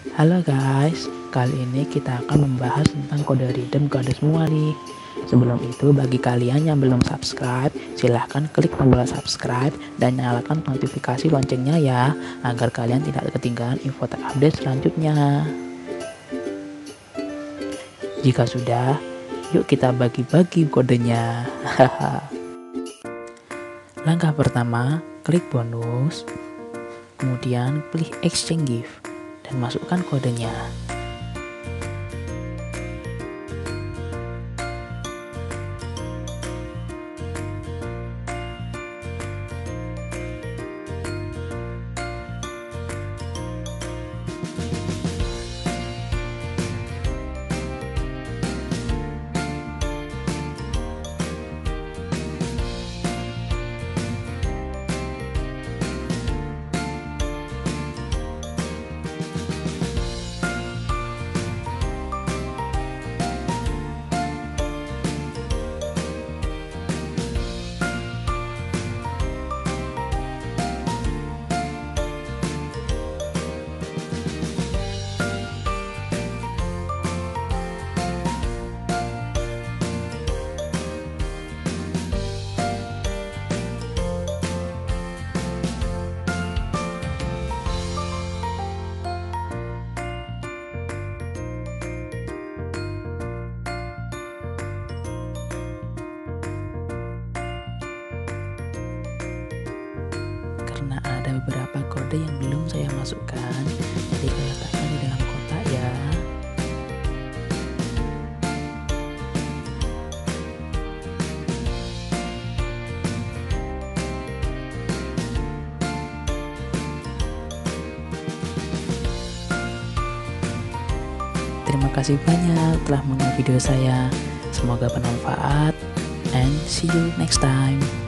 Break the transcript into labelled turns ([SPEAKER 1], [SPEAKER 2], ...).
[SPEAKER 1] Halo guys, kali ini kita akan membahas tentang kode redeem ke Anda semua nih. Sebelum itu, bagi kalian yang belum subscribe, silahkan klik tombol subscribe dan nyalakan notifikasi loncengnya ya, agar kalian tidak ketinggalan info terupdate selanjutnya. Jika sudah, yuk kita bagi-bagi kodenya. Langkah pertama, klik bonus, kemudian pilih exchange gift dan masukkan kodenya. Karena ada beberapa kode yang belum saya masukkan, jadi saya letakkan di dalam kotak ya. Terima kasih banyak telah menonton video saya. Semoga bermanfaat and see you next time.